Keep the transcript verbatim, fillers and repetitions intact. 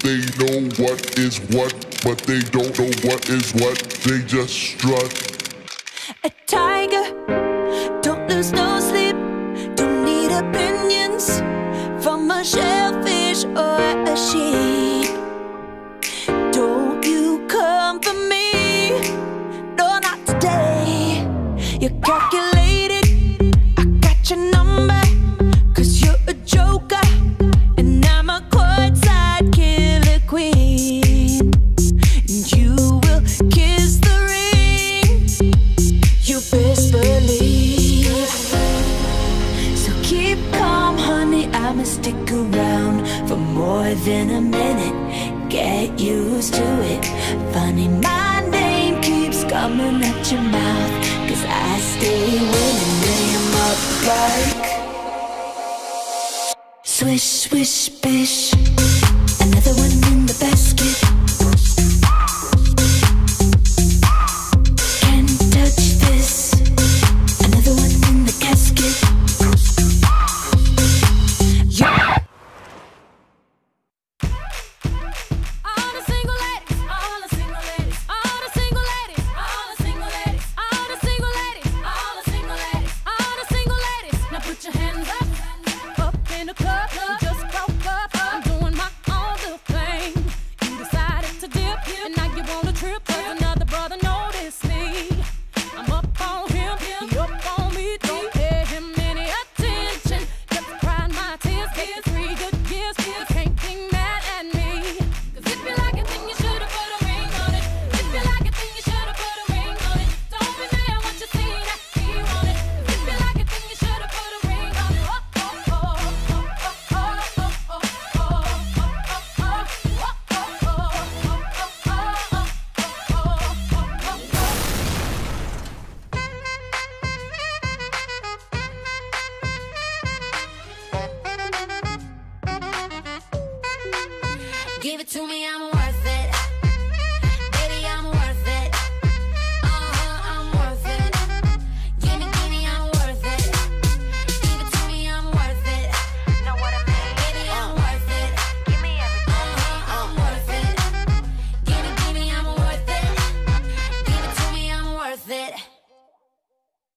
They know what is what, but they don't know what is what. They just strut. A tiger, don't lose no sleep. Don't need opinions from a shellfish or a sheep. Don't you come for me, no, not today. You're calculated, I got your number, cause you're a joker, and I'm a courtside killer queen. And you will kiss the ring, you best believe. So keep calm, honey, I'ma stick around for more than a minute. Get used to it. Funny, my name keeps coming at your mouth, cause I stay winning. Name up like swish, swish, bish. Another one in the basket. Can't touch this. Another one in the casket. Yeah. Free good years,